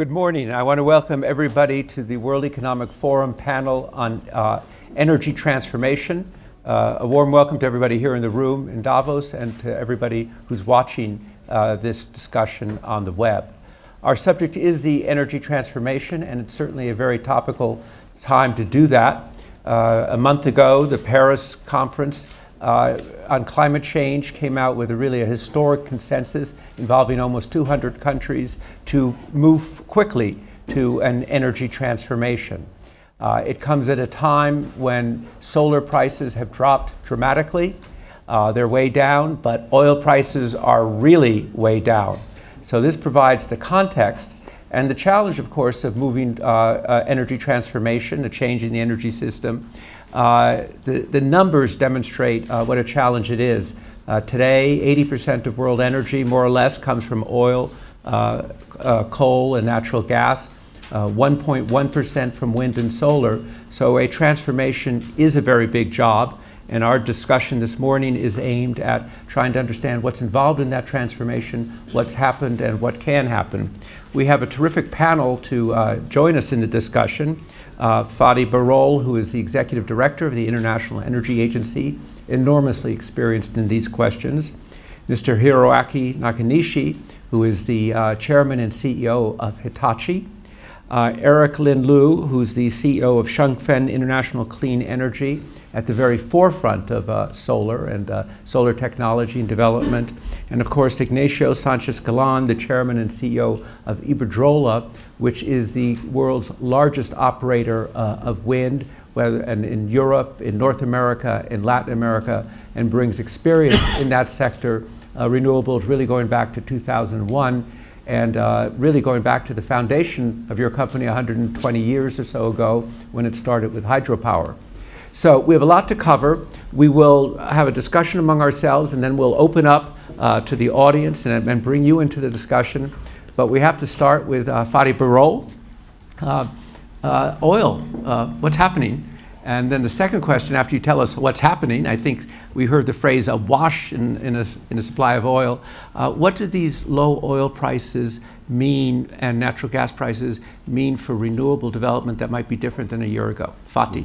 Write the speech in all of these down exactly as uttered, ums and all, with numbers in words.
Good morning. I want to welcome everybody to the World Economic Forum panel on uh, energy transformation. Uh, a warm welcome to everybody here in the room in Davos and to everybody who's watching uh, this discussion on the web. Our subject is the energy transformation, and it's certainly a very topical time to do that. Uh, a month ago, the Paris conference uh, on climate change came out with a really a historic consensus involving almost two hundred countries to move quickly to an energy transformation. Uh, it comes at a time when solar prices have dropped dramatically. Uh, they're way down, but oil prices are really way down. So this provides the context and the challenge, of course, of moving uh, uh, energy transformation, a change in the energy system. Uh, the, the numbers demonstrate uh, what a challenge it is. Uh, today, eighty percent of world energy, more or less, comes from oil, uh, uh, coal, and natural gas. one point one percent from wind and solar. So a transformation is a very big job. And our discussion this morning is aimed at trying to understand what's involved in that transformation, what's happened, and what can happen. We have a terrific panel to uh, join us in the discussion. Uh, Fatih Birol, who is the Executive Director of the International Energy Agency, enormously experienced in these questions. Mister Hiroaki Nakanishi, who is the uh, Chairman and C E O of Hitachi. Uh, Eric Lin Lu, who's the C E O of Shengfen International Clean Energy, at the very forefront of uh, solar and uh, solar technology and development. And of course, Ignacio Sanchez Galan, the Chairman and C E O of Iberdrola, which is the world's largest operator uh, of wind, whether and in Europe, in North America, in Latin America, and brings experience in that sector, uh, renewables really going back to two thousand one. And uh, really going back to the foundation of your company one hundred twenty years or so ago when it started with hydropower. So we have a lot to cover. We will have a discussion among ourselves, and then we'll open up uh, to the audience and, and bring you into the discussion. But we have to start with uh, Fatih Birol. Uh, uh, oil, uh, what's happening? And then the second question, after you tell us what's happening, I think we heard the phrase a wash in, in, a, in a supply of oil. Uh, what do these low oil prices mean and natural gas prices mean for renewable development that might be different than a year ago? Fatih.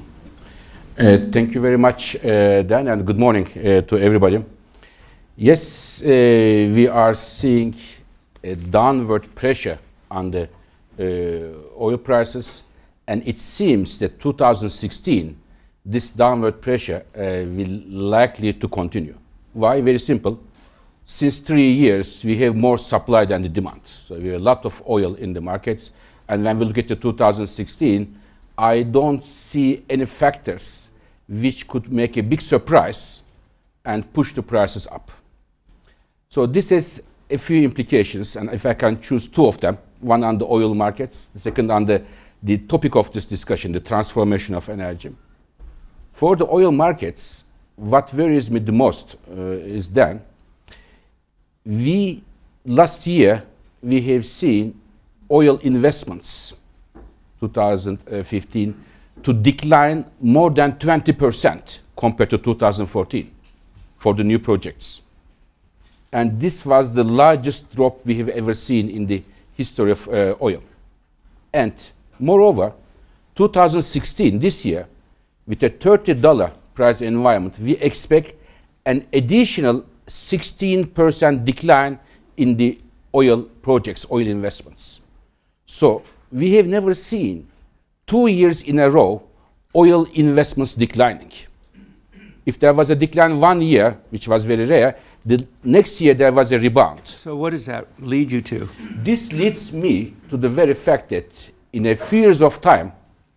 Uh, thank you very much, uh, Dan, and good morning uh, to everybody. Yes, uh, we are seeing a downward pressure on the uh, oil prices. And it seems that two thousand sixteen, this downward pressure uh, will likely to continue. Why? Very simple. Since three years, we have more supply than the demand. So we have a lot of oil in the markets. And when we look at the two thousand sixteen, I don't see any factors which could make a big surprise and push the prices up. So this has a few implications. And if I can choose two of them, one on the oil markets, the second on the the topic of this discussion, the transformation of energy. For the oil markets, what worries me the most uh, is that we, last year, we have seen oil investments, two thousand fifteen, to decline more than twenty percent compared to two thousand fourteen for the new projects. And this was the largest drop we have ever seen in the history of uh, oil. And moreover, two thousand sixteen, this year, with a thirty dollar price environment, we expect an additional sixteen percent decline in the oil projects, oil investments. So we have never seen two years in a row oil investments declining. If there was a decline one year, which was very rare, the next year there was a rebound. So what does that lead you to? This leads me to the very fact that in a few years of time,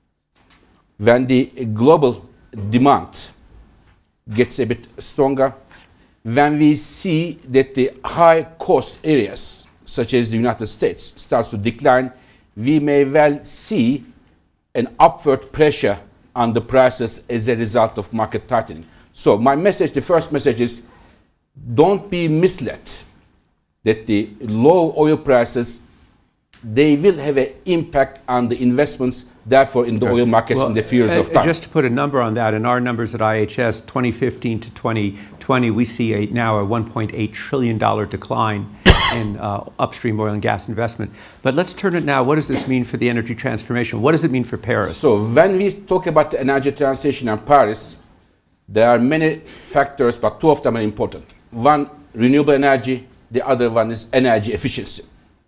when the global demand gets a bit stronger, when we see that the high cost areas, such as the United States, starts to decline, we may well see an upward pressure on the prices as a result of market tightening. So my message, the first message is, don't be misled that the low oil prices, they will have an impact on the investments therefore in the Sure. oil markets Well, in the few years uh, of time. Just to put a number on that, in our numbers at I H S, twenty fifteen to twenty twenty, we see a, now a one point eight trillion dollar decline in uh, upstream oil and gas investment. But let's turn it now. What does this mean for the energy transformation? What does it mean for Paris? So when we talk about the energy transition in Paris, there are many factors, but two of them are important. One, renewable energy. The other one is energy efficiency.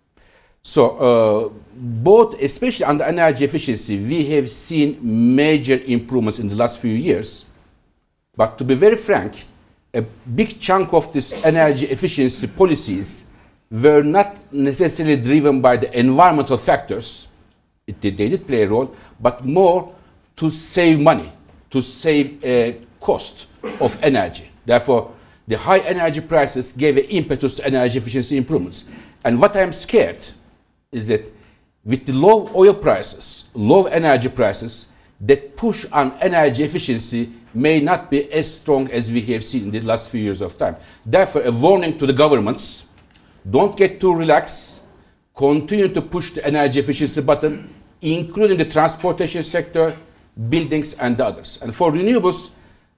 So uh, both, especially under energy efficiency, we have seen major improvements in the last few years. But to be very frank, a big chunk of this energy efficiency policies were not necessarily driven by the environmental factors. It did, they did play a role, but more to save money, to save a cost of energy. Therefore, the high energy prices gave an impetus to energy efficiency improvements. And what I'm scared is that with the low oil prices, low energy prices, that push on energy efficiency may not be as strong as we have seen in the last few years of time. Therefore, a warning to the governments, don't get too relaxed, continue to push the energy efficiency button, including the transportation sector, buildings and others. And for renewables,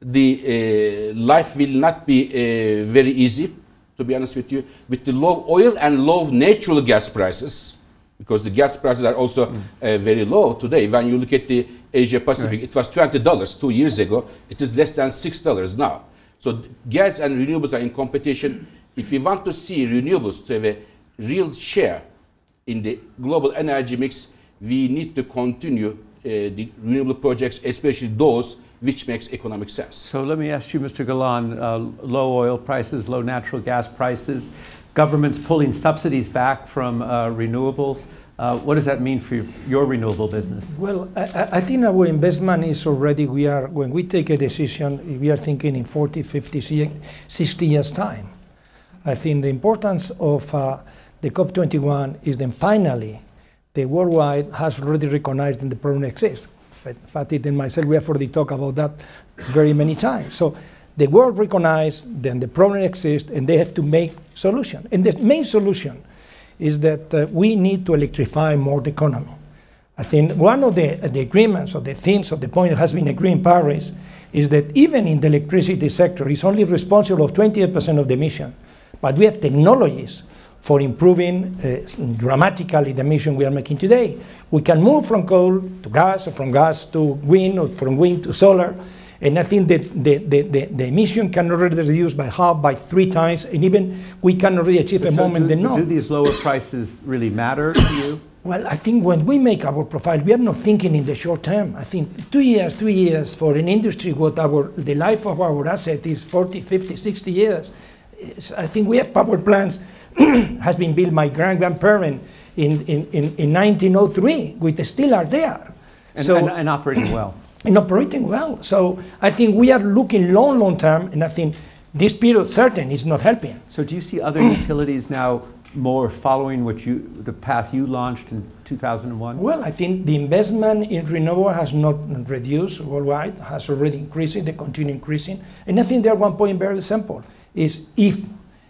the uh, life will not be uh, very easy, to be honest with you, with the low oil and low natural gas prices, because the gas prices are also mm. uh, very low today. When you look at the Asia Pacific, right. It was twenty dollars two years ago. It is less than six dollars now. So gas and renewables are in competition. If we want to see renewables to have a real share in the global energy mix, we need to continue uh, the renewable projects, especially those which makes economic sense. So let me ask you, Mister Galan, uh, low oil prices, low natural gas prices, governments pulling subsidies back from uh, renewables. Uh, what does that mean for your, your renewable business? Well, I, I think our investment is already, we are, when we take a decision, we are thinking in forty, fifty, sixty years time. I think the importance of uh, the COP twenty-one is then finally the worldwide has already recognized that the problem exists. Fatih and myself, we have already talked about that very many times. So the world recognized then the problem exists and they have to make solution. And the main solution is that uh, we need to electrify more the economy. I think one of the, uh, the agreements or the things or the point that has been agreed in Paris is that even in the electricity sector, it's only responsible of twenty-eight percent of the emission. But we have technologies for improving uh, dramatically the emission we are making today. We can move from coal to gas, or from gas to wind, or from wind to solar. And I think that the, the, the, the emission can already reduce by half, by three times, and even we can already achieve but a so moment do, that no. Do these lower prices really matter to you? Well, I think when we make our profile, we are not thinking in the short term. I think two years, three years for an industry, what our, the life of our asset is forty, fifty, sixty years. It's, I think we have power plants has been built by grand-grandparent in, in, in, in nineteen oh three, which still are there. And, so, and, and operating well. And operating well. So I think we are looking long, long term, and I think this period certain is not helping. So do you see other utilities now more following what you, the path you launched in two thousand one? Well, I think the investment in renewable has not reduced worldwide, has already increasing, they continue increasing. And I think there one point very simple, is if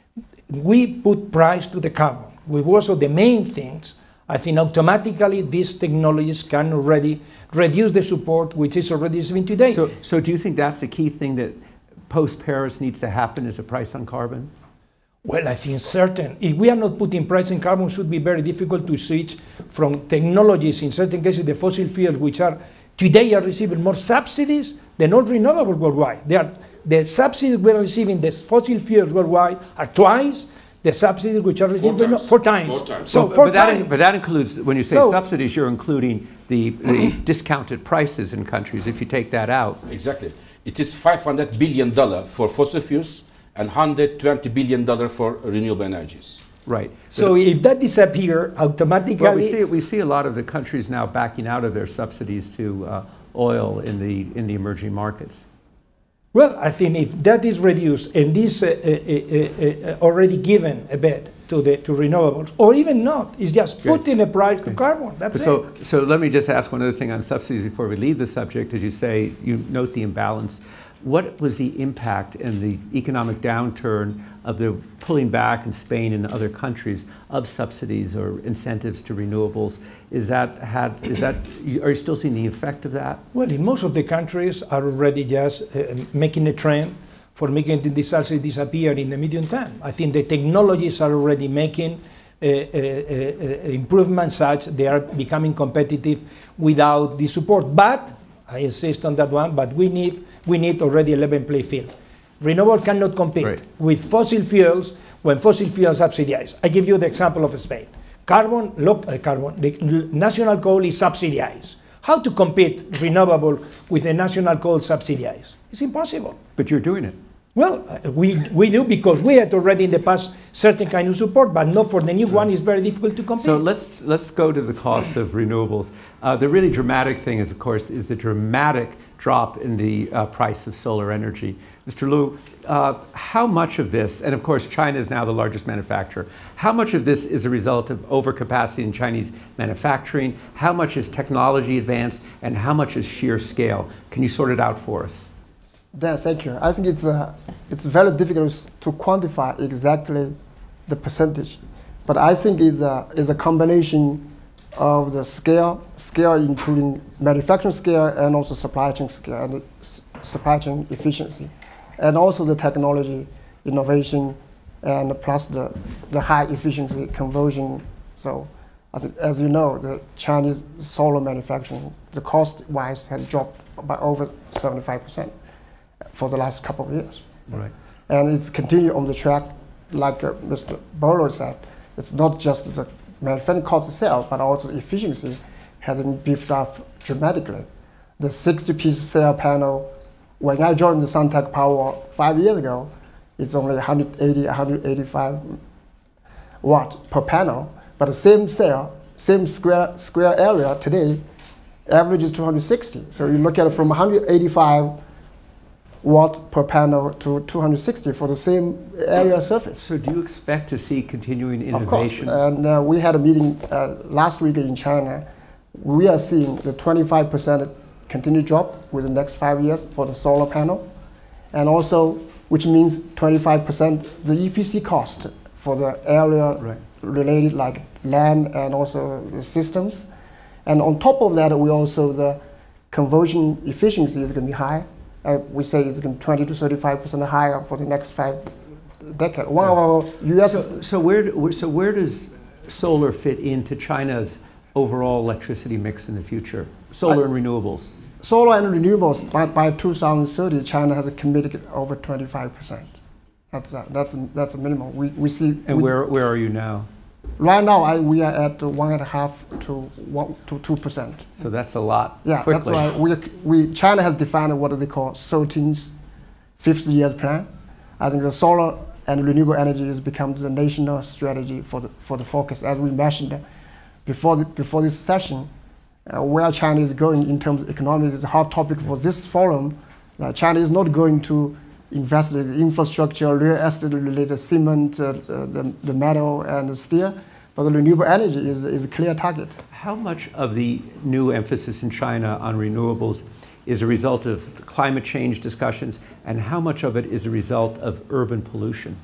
we put price to the carbon, which was also the main things, I think automatically these technologies can already reduce the support which is already receiving today. So, so do you think that's the key thing that post-Paris needs to happen, is a price on carbon? Well, I think certain. If we are not putting price in carbon, it should be very difficult to switch from technologies, in certain cases the fossil fuels, which are today are receiving more subsidies than all renewables worldwide. They are, the subsidies we are receiving, the fossil fuels worldwide, are twice the subsidies which are received four times. four times. Four times. So but, four but, times. that, but that includes, when you say so, subsidies, you're including the, the discounted prices in countries. If you take that out, exactly, it is five hundred billion dollars for fossil fuels and one hundred twenty billion dollars for renewable energies. right? So but, if that disappears, automatically. well, we see we see a lot of the countries now backing out of their subsidies to uh, oil in the in the emerging markets. Well, I think if that is reduced and this uh, uh, uh, uh, already given a bit to the to renewables, or even not, it's just Good. putting a price Good. to carbon. That's so, it. So let me just ask one other thing on subsidies before we leave the subject. As you say, you note the imbalance. What was the impact in the economic downturn of the pulling back in Spain and other countries of subsidies or incentives to renewables. Is that had, is that, are you still seeing the effect of that? Well, in most of the countries are already just uh, making a trend for making the subsidy disappear in the medium term. I think the technologies are already making uh, uh, uh, improvements such they are becoming competitive without the support. But, I insist on that one, but we need, we need already a level playing field. Renewable cannot compete right. with fossil fuels when fossil fuels subsidize. I give you the example of Spain. Carbon, local carbon, the national coal is subsidized. How to compete renewable with the national coal subsidized? It's impossible. But you're doing it. Well, uh, we, we do because we had already in the past certain kind of support, but not for the new right. one. It's very difficult to compete. So let's, let's go to the cost of renewables. Uh, the really dramatic thing is, of course, is the dramatic drop in the uh, price of solar energy. Mister Liu, uh, how much of this, and of course China is now the largest manufacturer, how much of this is a result of overcapacity in Chinese manufacturing? How much is technology advanced? And how much is sheer scale? Can you sort it out for us? Dan, thank you. I think it's, uh, it's very difficult to quantify exactly the percentage. But I think it's a, it's a combination of the scale, scale including manufacturing scale and also supply chain scale and supply chain efficiency. And also the technology innovation and plus the, the high efficiency conversion. So as, as you know, the Chinese solar manufacturing, the cost-wise has dropped by over seventy-five percent for the last couple of years. Right. And it's continued on the track, like uh, Mister Bolo said, it's not just the manufacturing cost itself, but also the efficiency has been beefed up dramatically. The sixty piece cell panel, when I joined the Suntech Power five years ago, it's only one hundred eighty, one hundred eighty-five watt per panel. But the same cell, same square square area today, average is two hundred sixty. So you look at it from one hundred eighty-five watt per panel to two hundred sixty for the same area surface. So do you expect to see continuing innovation? Of course. And uh, we had a meeting uh, last week in China. We are seeing the twenty-five percent continued drop within the next five years for the solar panel, and also, which means twenty-five percent the E P C cost for the area right. related like land and also the systems. And on top of that, we also, the conversion efficiency is going to be high. Uh, we say it's going to be twenty to thirty-five percent higher for the next five decades. One of our U S So, so, where, so where does solar fit into China's overall electricity mix in the future? Solar I, and renewables. Solar and renewables, by, by two thousand thirty, China has committed over twenty-five percent. That's a, that's a, that's a minimum. We, we see. And we where, where are you now? Right now, I, we are at one and a half to one to two percent. So that's a lot. Yeah, quickly. That's why we, we China has defined what they call thirteenth, fifty years plan. I think the solar and renewable energy has become the national strategy for the for the focus. As we mentioned before the, before this session, uh, where China is going in terms of economics is a hot topic for this forum. Uh, China is not going to invest in the infrastructure, real estate related cement, uh, uh, the, the metal and the steel, but the renewable energy is, is a clear target. How much of the new emphasis in China on renewables is a result of climate change discussions, and how much of it is a result of urban pollution?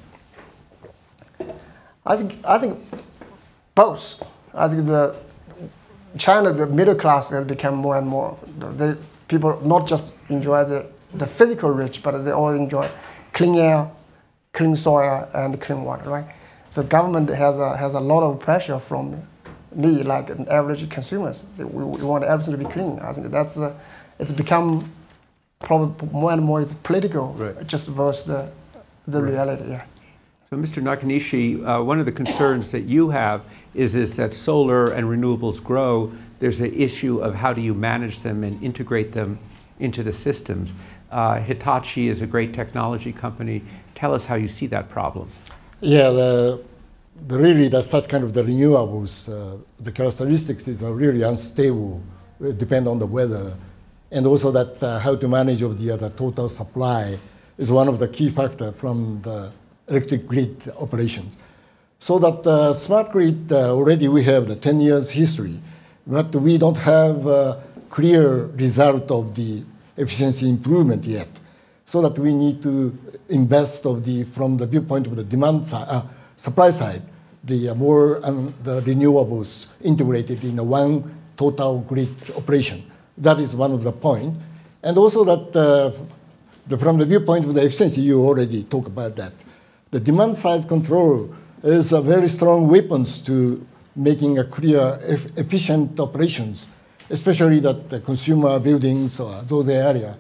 I think, I think both. I think the China, the middle class has become more and more. They, people not just enjoy the the physical rich, but they all enjoy clean air, clean soil, and clean water, right? So government has a, has a lot of pressure from me, like an average consumers. We, we want everything to be clean. I think that's, a, it's become probably more and more it's political, right. just versus the, the right. reality, yeah. So Mister Nakanishi, uh, one of the concerns that you have is, is that solar and renewables grow. There's an issue of how do you manage them and integrate them into the systems. Uh, Hitachi is a great technology company. Tell us how you see that problem. Yeah, the, the really that such kind of the renewables, uh, the characteristics is uh, really unstable, uh, depend on the weather, and also that uh, how to manage of the, uh, the total supply is one of the key factors from the electric grid operation. So that uh, smart grid uh, already we have the ten years history, but we don't have a clear result of the efficiency improvement yet. So that we need to invest of the, from the viewpoint of the demand side, uh, supply side, the uh, more um, the renewables integrated in a one total grid operation. That is one of the point. And also that uh, the, from the viewpoint of the efficiency, you already talked about that. The demand side control is a very strong weapons to making a clear, eff efficient operations, especially that the consumer buildings or those areas.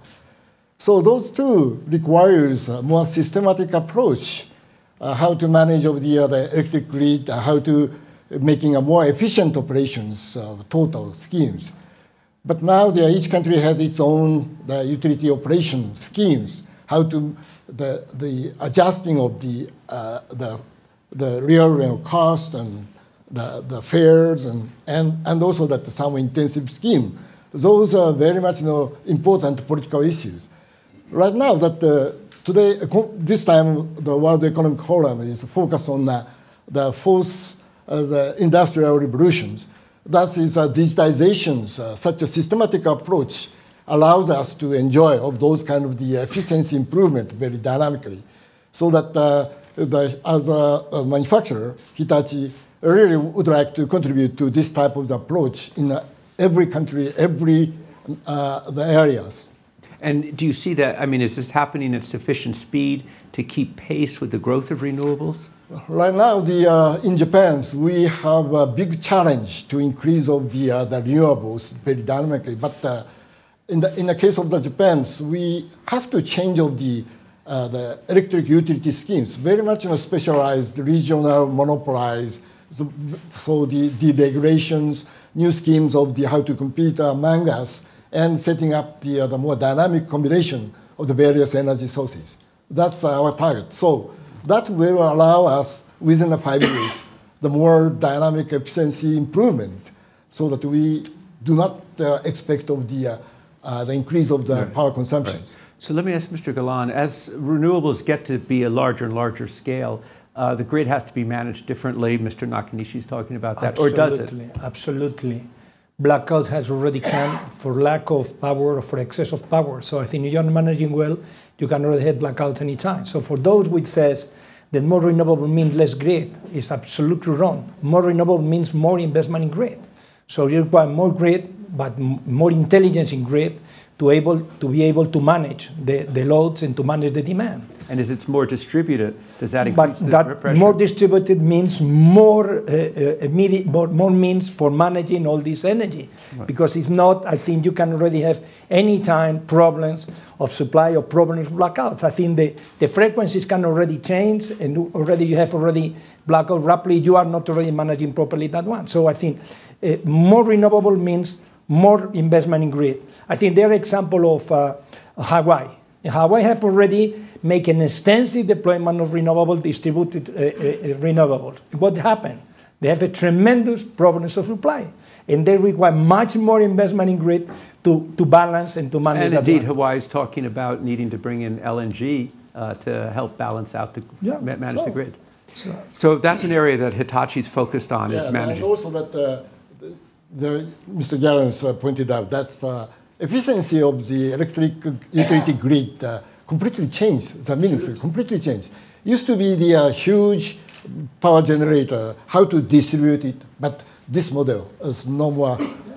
So those two requires a more systematic approach, uh, how to manage of the, uh, the electric grid, uh, how to making a more efficient operations of total schemes. But now the, each country has its own the utility operation schemes, how to the, the adjusting of the, uh, the, the real you know, cost and the, the fares and, and, and also that the some intensive scheme. Those are very much you know, important political issues. Right now, that uh, today, this time, the World Economic Forum is focused on the, the fourth, uh, the industrial revolutions. That is uh, digitizations, uh, such a systematic approach allows us to enjoy of those kind of the efficiency improvement very dynamically. So that uh, the, as a, a manufacturer, Hitachi really would like to contribute to this type of approach in uh, every country, every uh, the areas. And do you see that, I mean, is this happening at sufficient speed to keep pace with the growth of renewables? Right now, the, uh, in Japan, we have a big challenge to increase of the, uh, the renewables very dynamically. But uh, in, the, in the case of the Japan, we have to change of the, uh, the electric utility schemes, very much you know, specialized, regional, monopolized. So, so the, the regulations, new schemes of the, how to compete among us, and setting up the, uh, the more dynamic combination of the various energy sources. That's our target. So that will allow us, within the five years, the more dynamic efficiency improvement, so that we do not uh, expect of the, uh, uh, the increase of the right. power consumption. Right. So let me ask Mister Galan, as renewables get to be a larger and larger scale, uh, the grid has to be managed differently. Mister Nakanishi is talking about that, absolutely, or does it? Absolutely. Blackout has already come for lack of power or for excess of power. So I think if you're managing well, you can already have blackout anytime. So for those which says that more renewable means less grid, is absolutely wrong. More renewable means more investment in grid. So you require more grid, but more intelligence in grid to able to be able to manage the, the loads and to manage the demand. And as it's more distributed, does that increase but the that pressure? More distributed means more, uh, uh, immediate, more, more means for managing all this energy. Right. Because if not, I think you can already have anytime problems of supply or problems of blackouts. I think the, the frequencies can already change, and already you have already blackout rapidly. You are not already managing properly that one. So I think uh, more renewable means more investment in grid. I think there are example of uh, Hawaii. In Hawaii have already made an extensive deployment of renewable, distributed uh, uh, renewables. What happened? They have a tremendous problems of supply, and they require much more investment in grid to, to balance and to manage and that. And indeed, one. Hawaii is talking about needing to bring in L N G uh, to help balance out the, yeah, manage so, the grid. So, so that's an area that Hitachi's focused on, yeah, is managing. And also that uh, the, the, Mister Gallons uh, pointed out, that's uh, efficiency of the electric utility grid uh, completely changed. The meaning completely changed. Used to be the uh, huge power generator, how to distribute it, but this model is no more.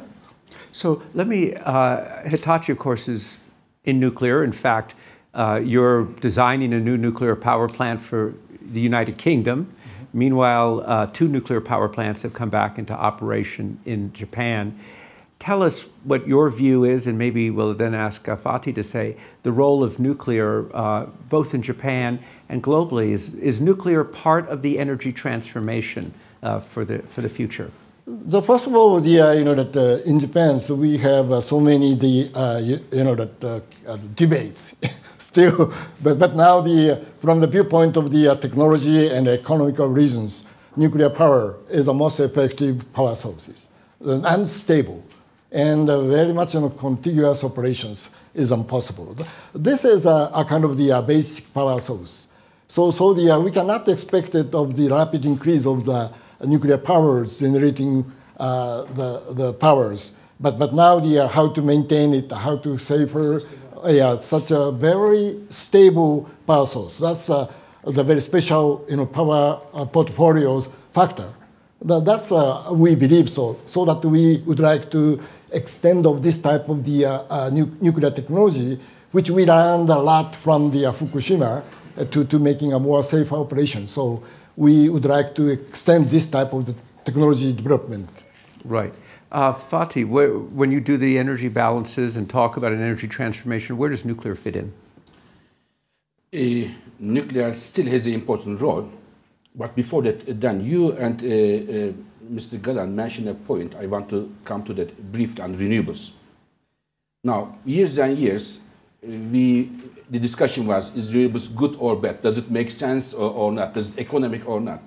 So let me, uh, Hitachi, of course, is in nuclear. In fact, uh, you're designing a new nuclear power plant for the United Kingdom. Mm-hmm. Meanwhile, uh, two nuclear power plants have come back into operation in Japan. Tell us what your view is, and maybe we'll then ask uh, Fatih to say the role of nuclear, uh, both in Japan and globally. Is, is nuclear part of the energy transformation uh, for the for the future? So first of all, the, uh, you know that uh, in Japan, so we have uh, so many the uh, you, you know that uh, uh, debates still, but but now the from the viewpoint of the uh, technology and economical reasons, nuclear power is the most effective power sources and stable. And uh, very much you know, contiguous operations is impossible. This is a, a kind of the uh, basic power source. So, so the, uh, we cannot expect it of the rapid increase of the nuclear powers generating uh, the, the powers. But, but now the, uh, how to maintain it, how to safer, yeah, such a very stable power source. That's uh, the very special, you know, power uh, portfolios factor. That, that's uh, we believe so. So that we would like to extend of this type of the uh, uh, nu nuclear technology, which we learned a lot from the uh, Fukushima, uh, to to making a more safer operation. So we would like to extend this type of the technology development. Right. Uh, Fatih, where, when you do the energy balances and talk about an energy transformation, where does nuclear fit in? Uh, nuclear still has an important role, but before that, uh, Dan, you and uh, uh, Mister Galan mentioned a point. I want to come to that briefly on renewables. Now, years and years, uh, we the discussion was: is renewables good or bad? Does it make sense or, or not? Does it economic or not?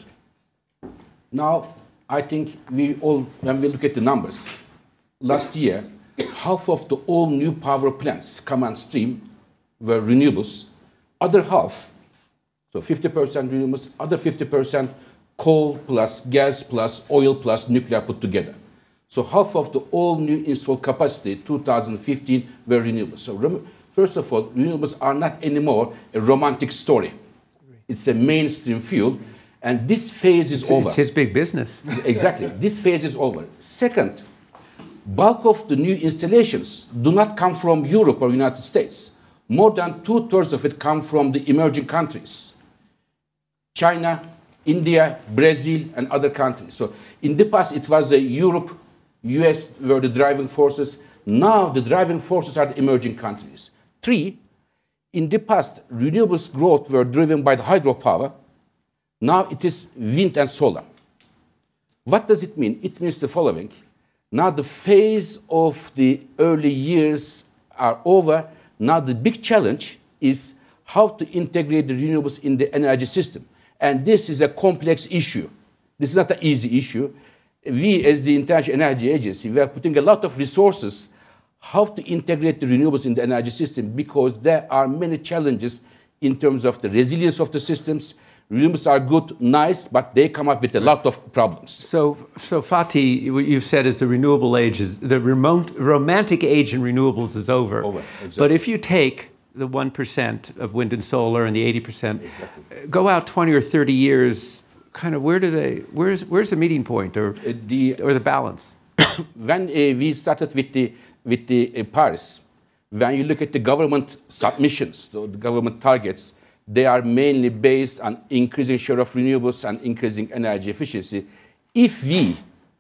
Now, I think we all, when we look at the numbers, last year, half of the all new power plants come on stream were renewables. Other half, so fifty percent renewables, other fifty percent coal plus gas plus oil plus nuclear put together. So half of the all new installed capacity, two thousand fifteen, were renewables. So first of all, renewables are not anymore a romantic story. It's a mainstream fuel. And this phase is it's, over. It's his big business. Exactly. This phase is over. Second, bulk of the new installations do not come from Europe or United States. More than two-thirds of it come from the emerging countries. China, India, Brazil, and other countries. So in the past, it was uh, Europe, U S were the driving forces. Now the driving forces are the emerging countries. Three, in the past, renewables growth were driven by the hydropower. Now it is wind and solar. What does it mean? It means the following. Now the phase of the early years are over. Now the big challenge is how to integrate the renewables in the energy system. And this is a complex issue. This is not an easy issue. We, as the International Energy Agency, we are putting a lot of resources how to integrate the renewables in the energy system, because there are many challenges in terms of the resilience of the systems. Renewables are good, nice, but they come up with a lot of problems. So, so Fatih, what you've said is the renewable age is, the remote, romantic age in renewables is over. Over, exactly. But if you take the one percent of wind and solar and the eighty percent, exactly. go out twenty or thirty years, kind of where do they, where's, where's the meeting point or, uh, the, or the balance? When uh, we started with the, with the uh, Paris, when you look at the government submissions, the, the government targets, they are mainly based on increasing share of renewables and increasing energy efficiency. If we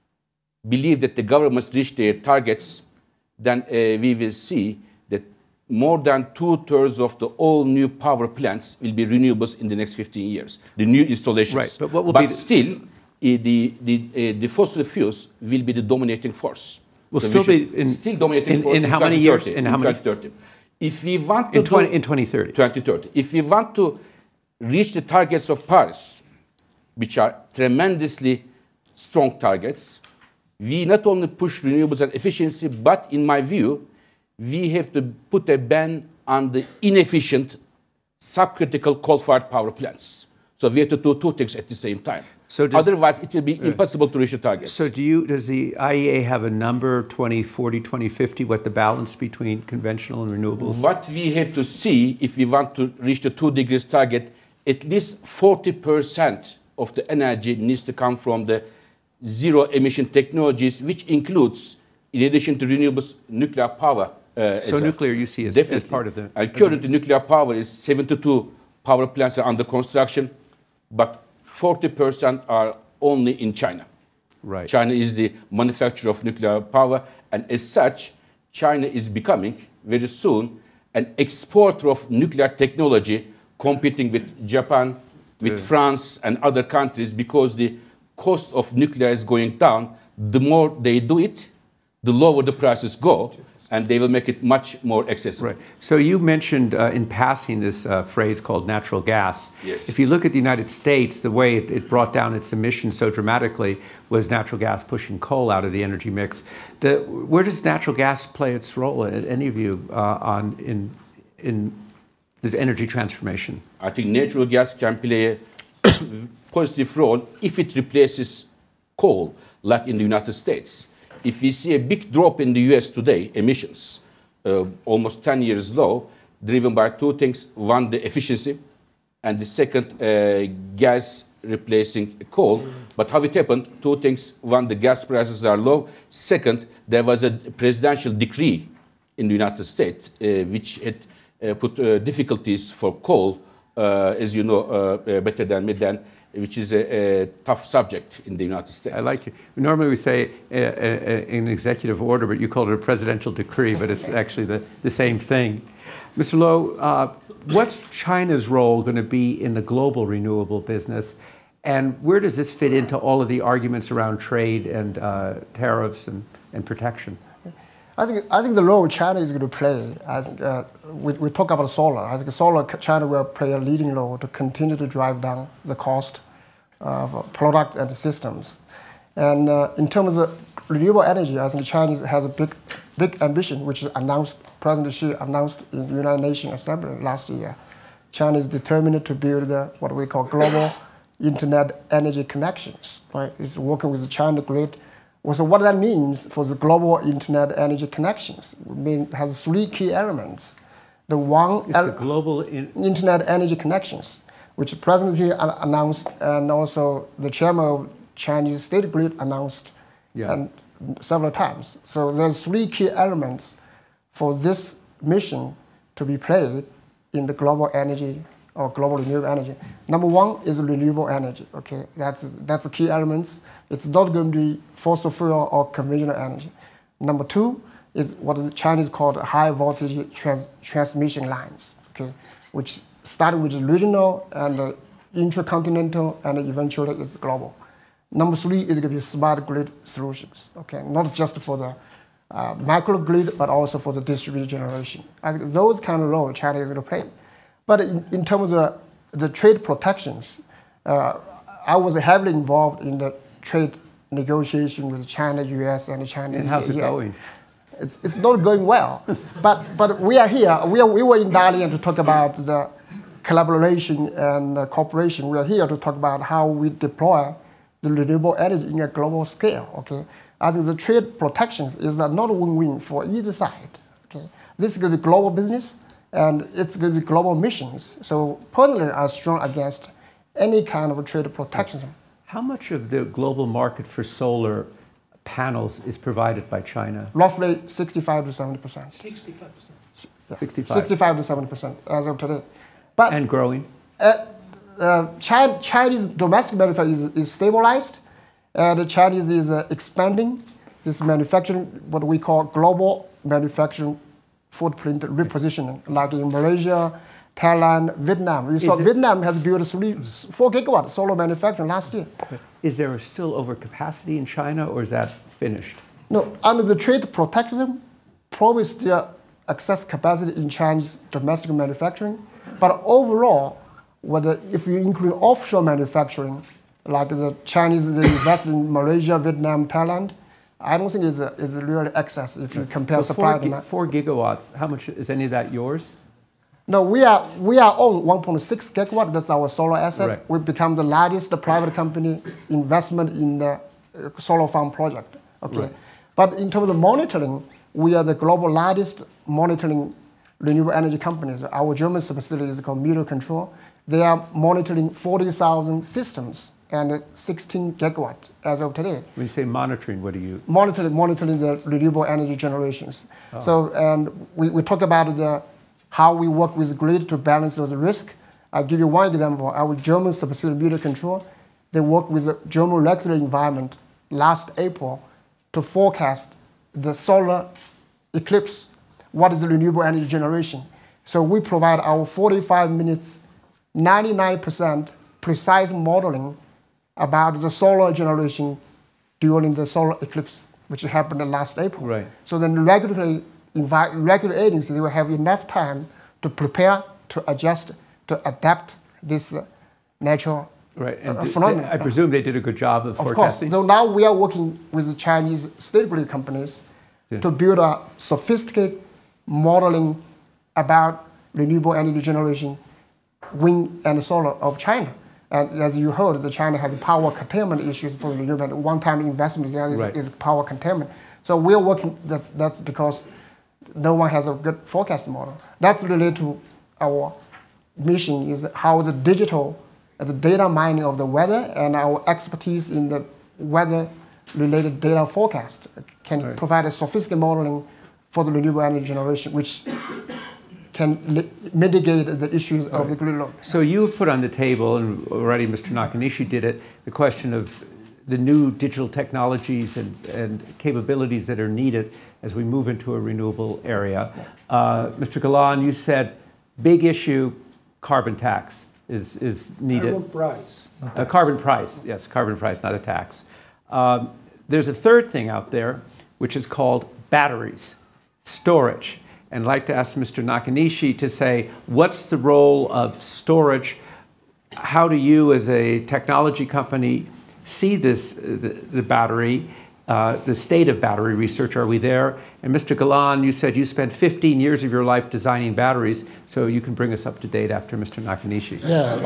believe that the governments reach their targets, then uh, we will see that more than two-thirds of the all new power plants will be renewables in the next fifteen years, the new installations. Right, but what will but be the still, uh, the, the, uh, the fossil fuels will be the dominating force. Will So still we be in, still dominating in, force in in how many years? In In how many? twenty thirty. If we want to In, twenty, do, in twenty thirty. twenty thirty. If we want to reach the targets of Paris, which are tremendously strong targets, we not only push renewables and efficiency, but in my view, we have to put a ban on the inefficient, subcritical coal-fired power plants. So we have to do two things at the same time. So does, Otherwise, it will be impossible to reach the targets. So do you, does the I E A have a number, twenty forty, twenty fifty, what the balance between conventional and renewables? What we have to see, if we want to reach the two degrees target, at least forty percent of the energy needs to come from the zero emission technologies, which includes, in addition to renewables, nuclear power. Uh, so nuclear you see as, as part of the... And currently nuclear power is seventy-two power plants are under construction, but forty percent are only in China. Right. China is the manufacturer of nuclear power, and as such, China is becoming, very soon, an exporter of nuclear technology, competing with Japan, with Good. France, and other countries, because the cost of nuclear is going down. The more they do it, the lower the prices go, and they will make it much more accessible. Right. So you mentioned uh, in passing this uh, phrase called natural gas. Yes. If you look at the United States, the way it, it brought down its emissions so dramatically was natural gas pushing coal out of the energy mix. The, where does natural gas play its role, any of you, uh, on in in the energy transformation? I think natural gas can play a positive role if it replaces coal, like in the United States. If we see a big drop in the U S today, emissions, uh, almost ten years low, driven by two things. One, the efficiency, and the second, uh, gas replacing coal. Mm. But how it happened, two things. One, the gas prices are low. Second, there was a presidential decree in the United States, uh, which had uh, put uh, difficulties for coal, uh, as you know, uh, uh, better than me, then, which is a, a tough subject in the United States. I like you. Normally we say uh, uh, an executive order, but you call it a presidential decree, but it's actually the, the same thing. Mister Lo, uh, what's China's role going to be in the global renewable business? And where does this fit into all of the arguments around trade and uh, tariffs and, and protection? I think, I think the role China is going to play, I think, uh, we, we talk about solar. I think solar, China will play a leading role to continue to drive down the cost of products and systems. And uh, in terms of renewable energy, I think China has a big, big ambition, which is announced, President Xi announced in the United Nations Assembly last year. China is determined to build the, what we call global internet energy connections. Right? It's working with the China grid. So what that means for the global internet energy connections, I mean, it has three key elements. The one, it's the global in internet energy connections, which the President Xi announced, and also the chairman of Chinese State Grid announced, yeah. and several times. So there's three key elements for this mission to be played in the global energy or global renewable energy. Number one is renewable energy. Okay, that's that's the key elements. It's not going to be fossil fuel or conventional energy. Number two is what the Chinese call high voltage trans transmission lines. Okay, which starting with regional and uh, intracontinental, and eventually it's global. Number three is going to be smart grid solutions. Okay, not just for the uh, microgrid, but also for the distributed generation. I think those kind of roles China is going to play. But in, in terms of the trade protections, uh, I was heavily involved in the trade negotiation with China, U S, and China. And how's it here. going? It's, it's not going well. but, but we are here. We, are, we were in Dalian to talk about the collaboration and uh, cooperation. We are here to talk about how we deploy the renewable energy in a global scale. Okay, I think the trade protections is not a win-win for either side. Okay, this is going to be global business, and it's going to be global missions. So personally, I'm strong against any kind of trade protectionism. How much of the global market for solar panels is provided by China? Roughly sixty-five to seventy percent. sixty-five percent. Yeah. sixty-five. sixty-five to seventy percent as of today. But and growing. Uh, uh, China, Chinese domestic manufacturing is, is stabilized, and the Chinese is uh, expanding this manufacturing, what we call global manufacturing footprint repositioning, like in Malaysia, Thailand, Vietnam. You saw Vietnam has built three, four gigawatt solar manufacturing last year. Is there still overcapacity in China, or is that finished? No, under the trade protectionism, probably still excess capacity in Chinese domestic manufacturing. But overall, whether if you include offshore manufacturing, like the Chinese they invest in Malaysia, Vietnam, Thailand, I don't think it's a, it's a real excess if you compare so supply four, demand. Four gigawatts. How much is any of that yours? No, we are we are on one point six gigawatt. That's our solar asset. Right. We've become the largest private company investment in the solar farm project. Okay, right. But in terms of monitoring, we are the global largest monitoring renewable energy companies. Our German subsidiary is called Meter Control. They are monitoring forty thousand systems and sixteen gigawatt as of today. When you say monitoring, what do you? Monitoring, monitoring the renewable energy generations. Oh. So, and we, we talk about the how we work with grid to balance those risks. I'll give you one example. Our German subsidiary Meter Control, they work with the German regulatory environment last April to forecast the solar eclipse. What is the renewable energy generation? So we provide our forty-five minutes, ninety-nine percent precise modeling about the solar generation during the solar eclipse, which happened last April. Right. So then the regulatory, regulatory agencies they will have enough time to prepare, to adjust, to adapt this uh, natural right. and uh, did, phenomenon. I presume they did a good job of, of forecasting? Of course. So now we are working with the Chinese state grid companies yeah. to build a sophisticated modeling about renewable energy generation, wind and solar of China. And as you heard, the China has power containment issues for renewable. One-time investment there is, right. is power containment. So we're working. That's that's because no one has a good forecast model. That's related to our mission, is how the digital, the data mining of the weather and our expertise in the weather-related data forecast can right. provide a sophisticated modeling for the renewable energy generation, which can mitigate the issues right. of the grid load. So you have put on the table, and already Mister Nakanishi did it, the question of the new digital technologies and, and capabilities that are needed as we move into a renewable area. Uh, Mister Galan, you said big issue, carbon tax is, is needed. Carbon price. A carbon price, yes, carbon price, not a tax. Um, there's a third thing out there, which is called batteries, storage. And I'd like to ask Mister Nakanishi to say, what's the role of storage? How do you, as a technology company, see this, the, the battery, uh, the state of battery research? Are we there? And Mister Galan, you said you spent fifteen years of your life designing batteries, so you can bring us up to date after Mister Nakanishi. Yeah.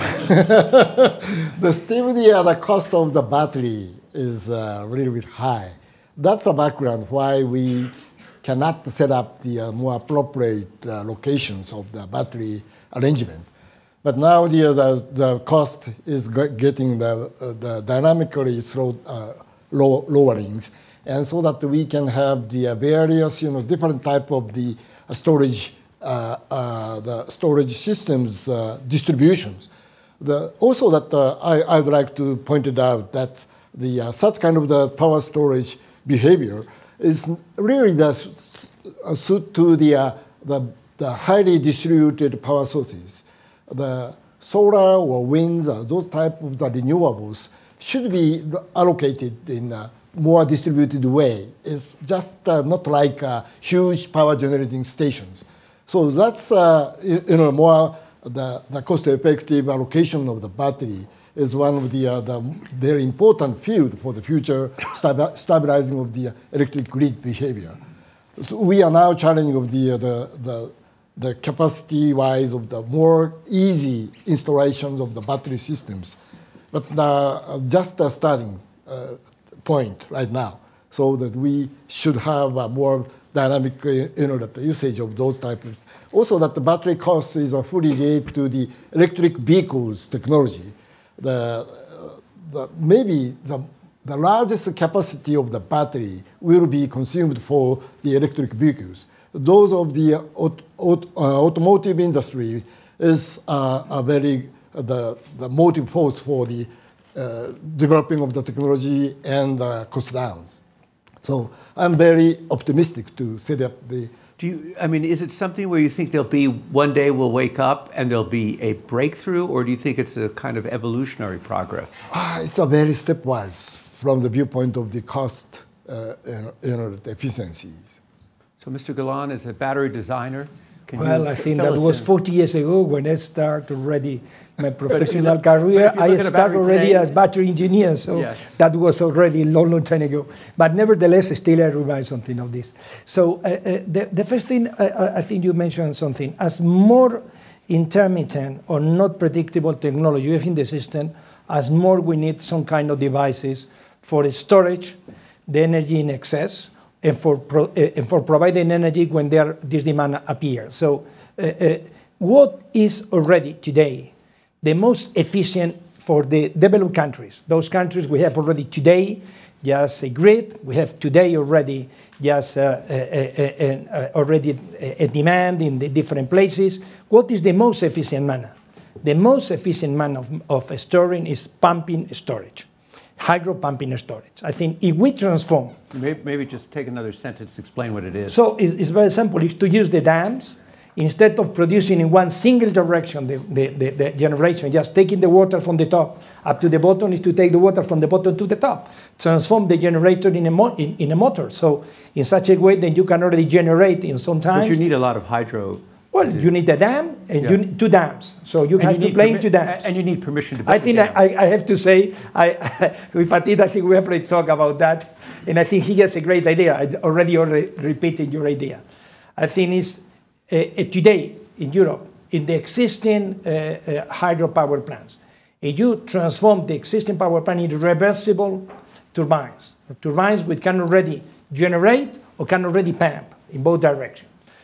The state of the, uh, the cost of the battery is uh, really, really high. That's the background why we cannot set up the uh, more appropriate uh, locations of the battery arrangement. But now the, the, the cost is getting the, uh, the dynamically slow, uh, low, lowerings, and so that we can have the uh, various, you know, different type of the uh, storage, uh, uh, the storage systems uh, distributions. The, also that uh, I, I would like to point it out that the uh, such kind of the power storage behavior is really the uh, suit to the, uh, the, the highly distributed power sources. The solar or winds, uh, those type of the renewables should be allocated in a more distributed way. It's just uh, not like uh, huge power generating stations. So that's uh, you know, more the, the cost-effective allocation of the battery is one of the, uh, the very important field for the future stabi stabilizing of the electric grid behavior. So we are now challenging of the, uh, the, the the capacity-wise of the more easy installations of the battery systems, but uh, just a starting uh, point right now, so that we should have a more dynamic uh, you know, the usage of those types. Also, that the battery cost is uh, fully related to the electric vehicles technology. The, uh, the maybe the the largest capacity of the battery will be consumed for the electric vehicles. Those of the aut aut uh, automotive industry is uh, a very uh, the the motive force for the uh, developing of the technology and uh, cost downs. So I'm very optimistic to set up the. Do you? I mean, is it something where you think there'll be one day we'll wake up and there'll be a breakthrough, or do you think it's a kind of evolutionary progress? Ah, it's a very stepwise from the viewpoint of the cost, uh, you know, the efficiencies. So, Mister Galan, as a battery designer, can well, you I think that was in? forty years ago when I started already my professional look, career. I started already today, as battery engineer, so yes. That was already a long, long time ago. But nevertheless, still I remind something of this. So uh, uh, the, the first thing, uh, I think you mentioned something. As more intermittent or not predictable technology we have in the system, as more we need some kind of devices for storage, the energy in excess, and for, pro, uh, and for providing energy when there, this demand appears. So uh, uh, what is already today the most efficient for the developed countries? Those countries we have already today just a grid, we have today already just uh, uh, uh, uh, already a demand in the different places. What is the most efficient manner? The most efficient manner of, of storing is pumping storage. Hydro pumping storage. I think if we transform... Maybe, maybe just take another sentence, explain what it is. So it's, it's very simple. It's to use the dams, instead of producing in one single direction the, the, the, the generation, just taking the water from the top up to the bottom, is to take the water from the bottom to the top. Transform the generator in a, mo in, in a motor. So in such a way that you can already generate in some time. But you need a lot of hydro. Well, you need a dam and yeah. you need two dams. So you and have you to play into dams. And you need permission to build I think a dam. I, I have to say, I, I, with Fatih, I think we have already talked about that. And I think he has a great idea. I already, already repeated your idea. I think it's uh, uh, today in Europe, in the existing uh, uh, hydropower plants, if you transform the existing power plant into reversible turbines, turbines which can already generate or can already pump in both directions.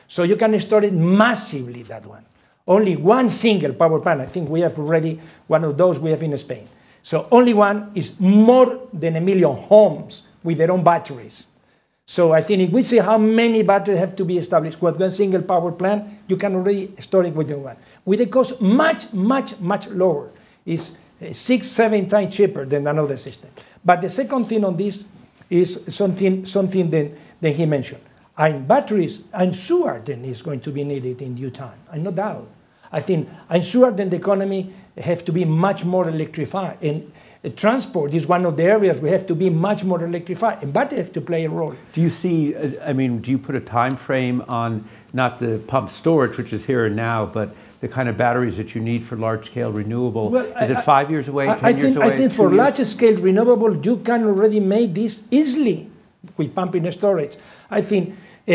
So you can store it massively, that one. Only one single power plant. I think we have already one of those we have in Spain. So only one is more than a million homes with their own batteries. So I think if we see how many batteries have to be established with one single power plant, you can already store it within one. With a cost much, much, much lower. It's six, seven times cheaper than another system. But the second thing on this is something, something that, that he mentioned. And batteries, I'm sure that is going to be needed in due time. I no doubt. I think I'm sure that the economy have to be much more electrified. And uh, transport is one of the areas we have to be much more electrified. And batteries have to play a role. Do you see, uh, I mean, do you put a time frame on not the pump storage, which is here and now, but the kind of batteries that you need for large-scale renewable? Well, is it I, five years away, I, ten I years think, away? I think for large-scale renewable, you can already make this easily with pumping storage. I think uh, uh,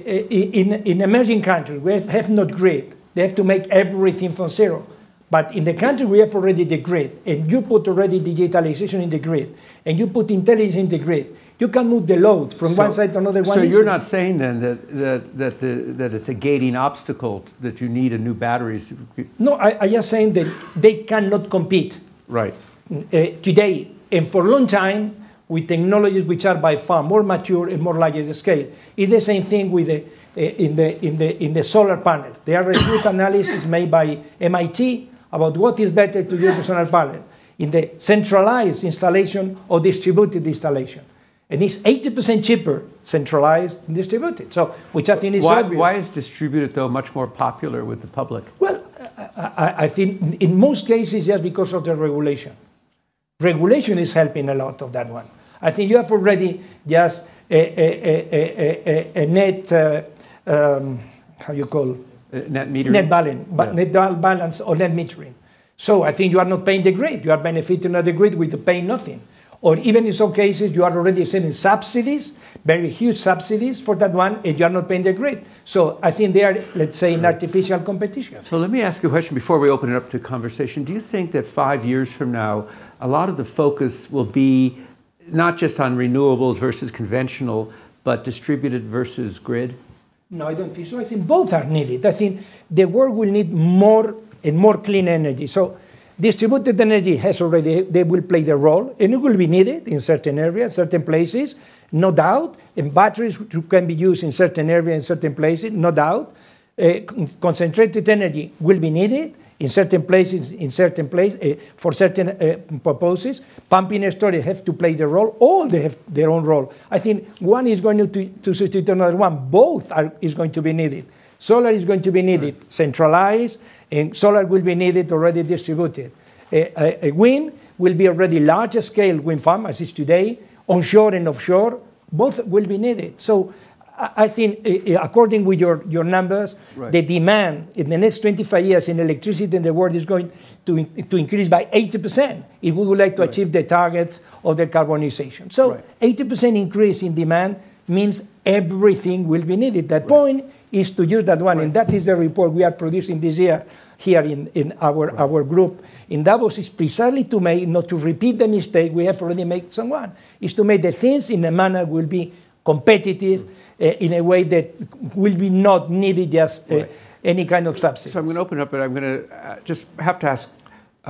in, in emerging countries, we have, have not grid. They have to make everything from zero. But in the country, we have already the grid, and you put already digitalization in the grid, and you put intelligence in the grid. You can move the load from so, one side to another. One so easily. You're not saying then that that that, the, that it's a gating obstacle that you need a new batteries? No, I, I just saying that they cannot compete. Right. Uh, today and for a long time with technologies which are by far more mature and more larger scale. It's the same thing with the uh, in the in the in the solar panels. There are good analysis made by M I T about what is better to use the solar panel in the centralized installation or distributed installation. And it's eighty percent cheaper centralized and distributed. So, which I think is why, obvious. why is distributed, though, much more popular with the public? Well, I, I think in most cases, just because of the regulation. Regulation is helping a lot of that one. I think you have already just a, a, a, a, a net, uh, um, how you call? Uh, net metering? Net balance, yeah. net balance or net metering. So I think you are not paying the grid. You are benefiting of the grid with paying nothing. Or even in some cases, you are already sending subsidies, very huge subsidies for that one, and you are not paying the grid. So I think they are, let's say, in artificial competition. So let me ask you a question before we open it up to conversation. Do you think that five years from now, a lot of the focus will be not just on renewables versus conventional, but distributed versus grid? No, I don't think so. I think both are needed. I think the world will need more and more clean energy. So distributed energy has already, they will play their role, and it will be needed in certain areas, certain places, no doubt. And batteries can be used in certain areas, in certain places, no doubt. Uh, concentrated energy will be needed in certain places, in certain places, uh, for certain uh, purposes. Pumping and storage have to play their role. All they have their own role. I think one is going to, to substitute another one. Both are, is going to be needed. Solar is going to be needed right. centralized, and solar will be needed already distributed. A, a, a wind will be already larger scale wind farm as is today, onshore and offshore, both will be needed. So I, I think uh, according with your, your numbers, right. the demand in the next twenty-five years in electricity in the world is going to, in, to increase by eighty percent if we would like to right. achieve the targets of decarbonization. So right. eighty percent increase in demand means everything will be needed. That right. point is to use that one, right. and that is the report we are producing this year here in, in our, right. our group. In Davos is precisely to make, not to repeat the mistake we have already made someone, is to make the things in a manner will be competitive uh, in a way that will be not needed just uh, right. any kind of subsidy. So I'm going to open up, but I'm going to uh, just have to ask uh,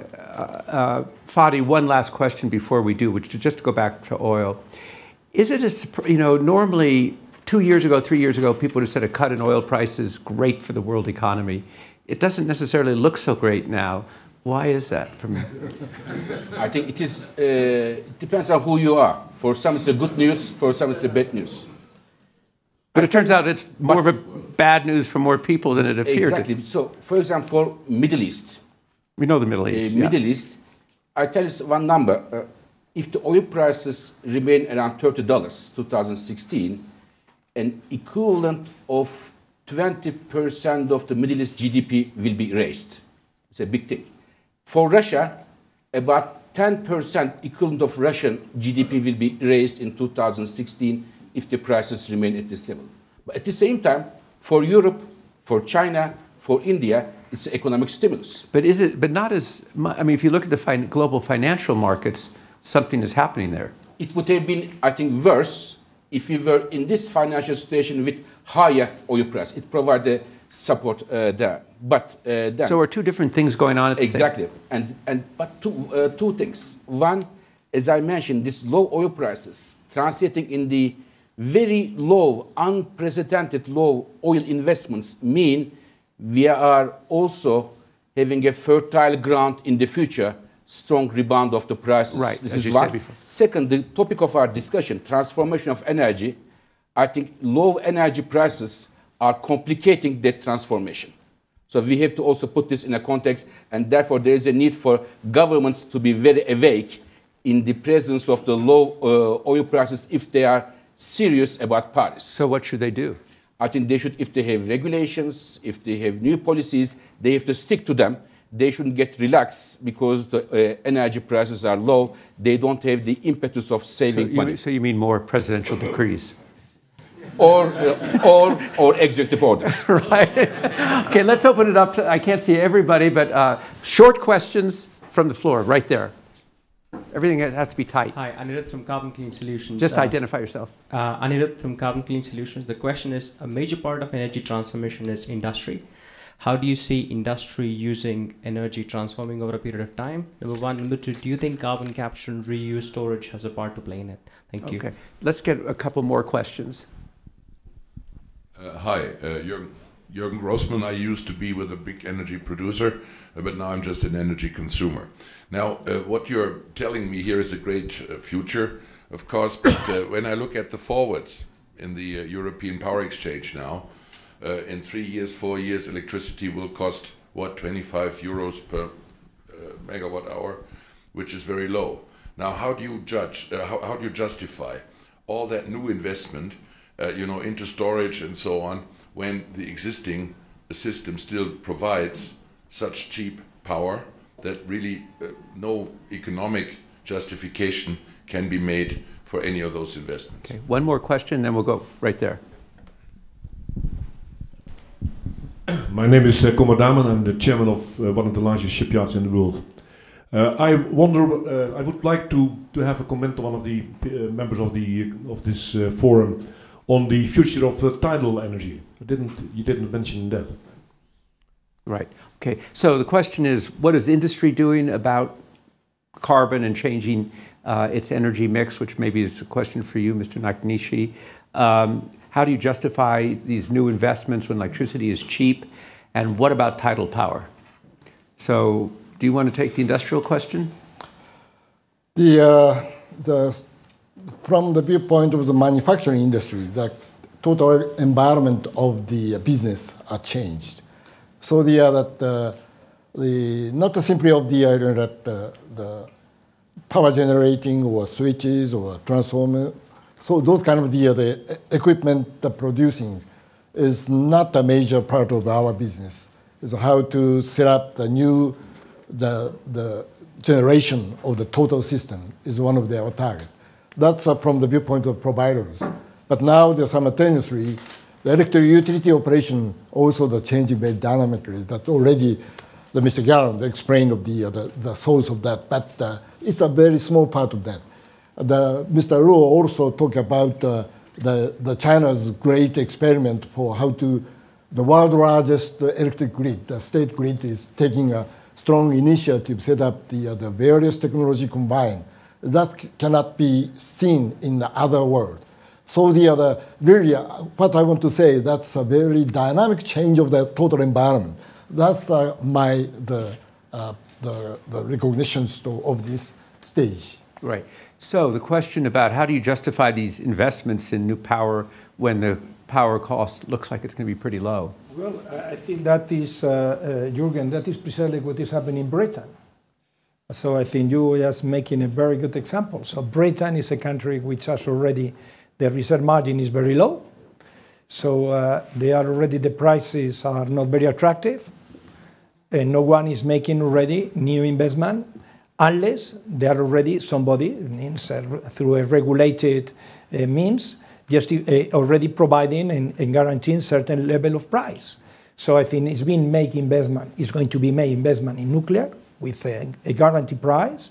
uh, Fadi one last question before we do, which is just to go back to oil. Is it a, you know, normally two years ago, three years ago, people would have said a cut in oil prices great for the world economy. It doesn't necessarily look so great now. Why is that? From I think it is. Uh, it depends on who you are. For some, it's a good news. For some, it's a bad news. But it turns out it's more of a bad news for more people than it appeared. Exactly. So, for example, for Middle East. We know the Middle East. Uh, yeah. Middle East. I tell you one number. Uh, if the oil prices remain around thirty dollars, two thousand sixteen, an equivalent of twenty percent of the Middle East G D P will be raised. It's a big thing. For Russia, about ten percent equivalent of Russian G D P will be raised in two thousand sixteen if the prices remain at this level. But at the same time, for Europe, for China, for India, it's an economic stimulus. But is it? But not as much. I mean, if you look at the fin global financial markets, something is happening there. It would have been, I think, worse if we were in this financial situation with higher oil price. It provided support uh, there. But uh, then, so are two different things going on at the exactly. same Exactly. And, and, but two, uh, two things. One, as I mentioned, these low oil prices translating in the very low, unprecedented low oil investments mean we are also having a fertile ground in the future, strong rebound of the prices. Right, this as is you one. said before. Second, the topic of our discussion, transformation of energy. I think low energy prices are complicating that transformation. So we have to also put this in a context, and therefore there is a need for governments to be very awake in the presence of the low uh, oil prices if they are serious about Paris. So what should they do? I think they should, if they have regulations, if they have new policies, they have to stick to them. They shouldn't get relaxed because the uh, energy prices are low. They don't have the impetus of saving so you, money. So you mean more presidential decrees? Or, uh, or, or executive orders. Right. Okay, let's open it up. To, I can't see everybody, but uh, short questions from the floor, right there. Everything has to be tight. Hi, Anirudh from Carbon Clean Solutions. Just uh, identify yourself. Uh, Anirudh from Carbon Clean Solutions. The question is, a major part of energy transformation is industry. How do you see industry using energy transforming over a period of time? Number one. Number two, do you think carbon capture and reuse storage has a part to play in it? Thank you. Okay, let's get a couple more questions. Uh, hi, uh, Jürgen, Jürgen Grossman. I used to be with a big energy producer, uh, but now I'm just an energy consumer. Now, uh, what you're telling me here is a great uh, future, of course, but uh, when I look at the forwards in the uh, European Power Exchange now, uh, in three years, four years, electricity will cost, what, twenty-five euros per uh, megawatt hour, which is very low. Now, how do you judge, uh, how, how do you justify all that new investment Uh, you know, into storage and so on, when the existing system still provides such cheap power that really uh, no economic justification can be made for any of those investments. Okay, one more question, then we'll go right there. My name is uh, Komar Daman. I'm the chairman of uh, one of the largest shipyards in the world. Uh, I wonder, uh, I would like to, to have a comment on one of the uh, members of, the, of this uh, forum on the future of uh, tidal energy. I didn't, you didn't mention that. Right. Okay. So the question is, what is industry doing about carbon and changing uh, its energy mix, which maybe is a question for you, Mister Nakanishi. Um, how do you justify these new investments when electricity is cheap? And what about tidal power? So do you want to take the industrial question? The, uh, the From the viewpoint of the manufacturing industry, the total environment of the business are changed. So the, uh, that, uh, the not simply of the, uh, that, uh, the power generating or switches or transformer, so those kind of the, uh, the equipment producing is not a major part of our business. It's how to set up the new, the, the generation of the total system is one of their targets. That's uh, from the viewpoint of providers. But now, the simultaneously, the electric utility operation also the changing very dynamically. That already, the Mister Garland explained of the, uh, the the source of that, but uh, it's a very small part of that. The Mister Luo also talked about uh, the the China's great experiment for how to, the world's largest electric grid, the state grid is taking a strong initiative, set up the uh, the various technology combined. That cannot be seen in the other world. So the other, really, uh, what I want to say, that's a very dynamic change of the total environment. That's uh, my the, uh, the the recognition of this stage. Right. So the question about how do you justify these investments in new power when the power cost looks like it's going to be pretty low? Well, I think that is, uh, uh, Jürgen, that is precisely what is happening in Britain. So I think you are just making a very good example. So Britain is a country which has already, the reserve margin is very low. So uh, they are already, the prices are not very attractive. And no one is making already new investment unless they are already somebody, means, uh, through a regulated uh, means, just uh, already providing and, and guaranteeing certain level of price. So I think it's been making investment, it's going to be made investment in nuclear, with a, a guaranteed price,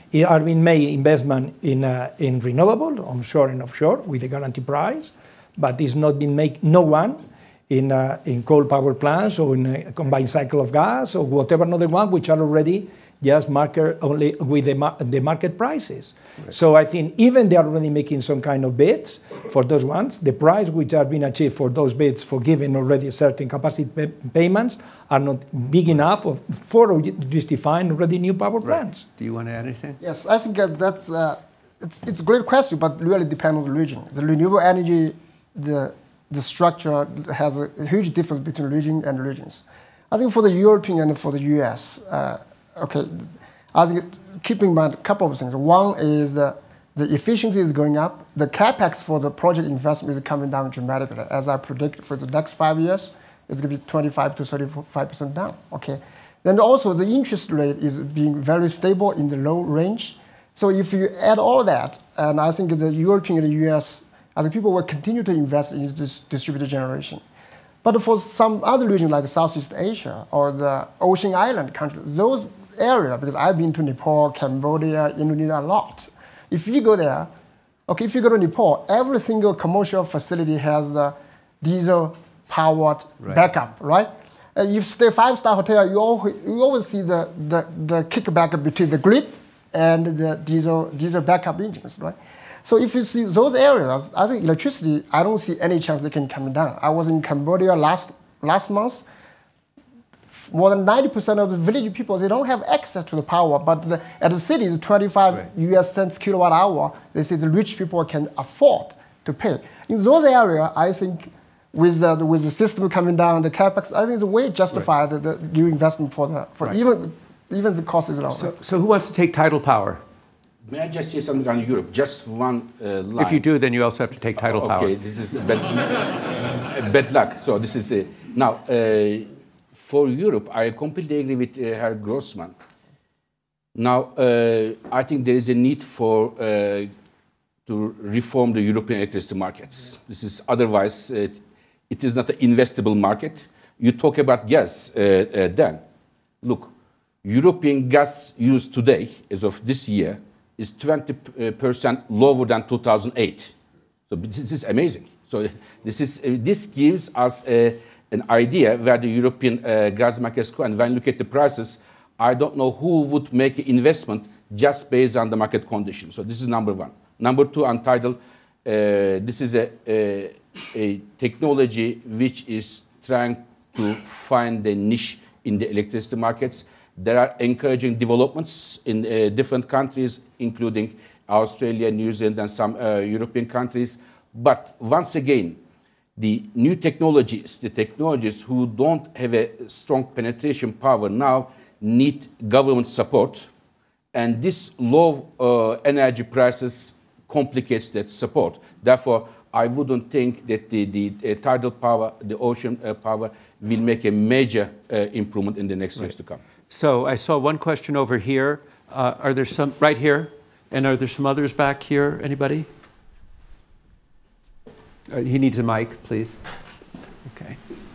It are being made investment in uh, in renewable, onshore and offshore, with a guaranteed price, but it's not been made no one in uh, in coal power plants or in a combined cycle of gas or whatever another one, which are already just market only with the, mar the market prices. Right. So I think even they are already making some kind of bids for those ones, the price which are being achieved for those bids for giving already certain capacity pay payments are not big enough of, for justifying already new power plants. Right. Do you want to add anything? Yes, I think that that's uh, it's it's a great question, but really depends on the region. The renewable energy, the the structure has a huge difference between region and regions. I think for the European and for the U S. Uh, Okay, I think keep in mind a couple of things. One is the, the efficiency is going up. The capex for the project investment is coming down dramatically. As I predict for the next five years, it's going to be twenty-five to thirty-five percent down. Okay, then also the interest rate is being very stable in the low range. So if you add all that, and I think the European and the U S, I think people will continue to invest in this distributed generation. But for some other regions like Southeast Asia or the Ocean Island countries, those areas, because I've been to Nepal, Cambodia, Indonesia a lot. If you go there, okay, if you go to Nepal, every single commercial facility has the diesel-powered right. backup, right? Uh, you stay five-star hotel, you always, you always see the, the, the kickback between the grid and the diesel, diesel backup engines, right? So if you see those areas, I think electricity, I don't see any chance they can come down. I was in Cambodia last, last month. More than ninety percent of the village people, they don't have access to the power, but the, at the city, it's twenty-five right. U S cents kilowatt hour. They say the rich people can afford to pay. In those areas, I think with the, with the system coming down, the capex, I think it's a way justified right. the, the new investment for the, for right. even, even the cost is low. So, so who wants to take tidal power? May I just say something on Europe? Just one uh, line. If you do, then you also have to take tidal okay, power. Okay, this is bad, bad luck. So this is a, now. Uh, For Europe, I completely agree with uh, Herr Grossman. Now, uh, I think there is a need for uh, to reform the European electricity markets. This is otherwise, uh, it is not an investable market. You talk about gas, uh, uh, Dan. Look, European gas use today, as of this year, is twenty percent lower than two thousand eight. So this is amazing. So this is uh, this gives us a an idea where the European uh, gas markets go. And when you look at the prices, I don't know who would make an investment just based on the market conditions. So this is number one. Number two, on tidal, uh, this is a, a, a technology which is trying to find a niche in the electricity markets. There are encouraging developments in uh, different countries, including Australia, New Zealand, and some uh, European countries. But once again, the new technologies, the technologies who don't have a strong penetration power now need government support. And this low uh, energy prices complicates that support. Therefore, I wouldn't think that the, the uh, tidal power, the ocean uh, power, will make a major uh, improvement in the next right. years to come. So I saw one question over here. Uh, are there some, right here? And are there some others back here? Anybody? Uh, he needs a mic, please. Okay.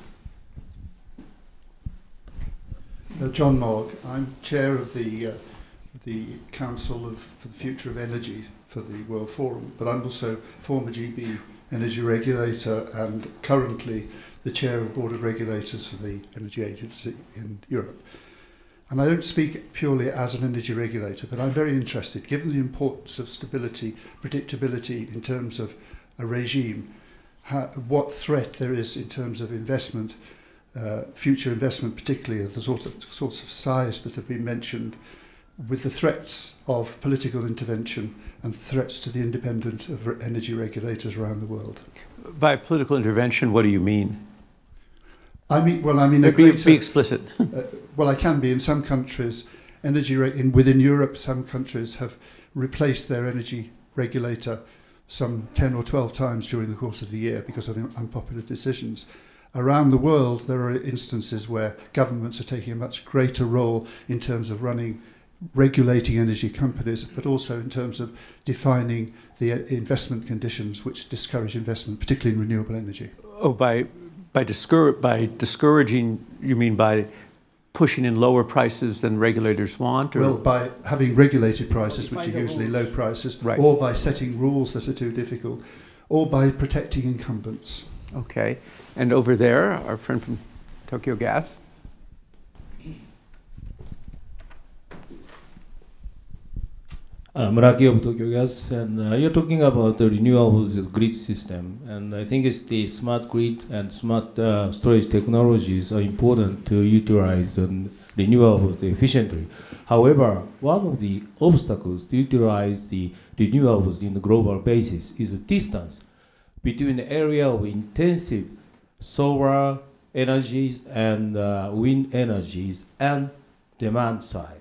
Uh, John Mogg. I'm chair of the uh, the Council of, for the Future of Energy for the World Forum, but I'm also former G B energy regulator and currently the chair of the Board of Regulators for the Energy Agency in Europe. And I don't speak purely as an energy regulator, but I'm very interested, given the importance of stability, predictability in terms of a regime, how, what threat there is in terms of investment, uh, future investment, particularly of the sort of, sorts of size that have been mentioned, with the threats of political intervention and threats to the independence of energy regulators around the world. By political intervention, what do you mean? I mean, well, I mean, a be, greater, be explicit. uh, well, I can be. In some countries, energy re in, within Europe, some countries have replaced their energy regulator some ten or twelve times during the course of the year because of unpopular decisions. Around the world, there are instances where governments are taking a much greater role in terms of running, regulating energy companies, but also in terms of defining the investment conditions which discourage investment, particularly in renewable energy. Oh, by by, discour by discouraging, you mean by pushing in lower prices than regulators want? Or? Well, by having regulated prices, which are usually low prices, right. or by setting rules that are too difficult, or by protecting incumbents. Okay. And over there, our friend from Tokyo Gas. Uh, Muraki of Tokyo Gas, and uh, you're talking about the renewables grid system, and I think it's the smart grid and smart uh, storage technologies are important to utilize um, renewables efficiently. However, one of the obstacles to utilize the renewables in the global basis is the distance between the area of intensive solar energies and uh, wind energies and demand side.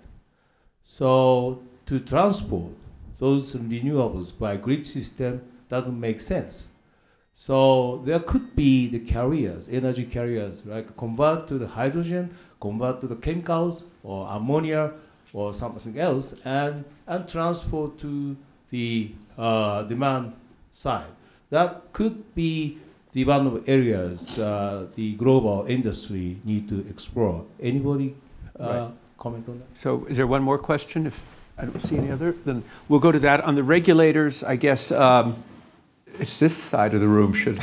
So to transport those renewables by grid system doesn't make sense. So there could be the carriers, energy carriers, like convert to the hydrogen, convert to the chemicals or ammonia or something else, and, and transport to the uh, demand side. That could be the one of the areas uh, the global industry need to explore. Anybody uh, right. comment on that? So is there one more question? If I don't see any other, then we'll go to that. On the regulators, I guess um, it's this side of the room should.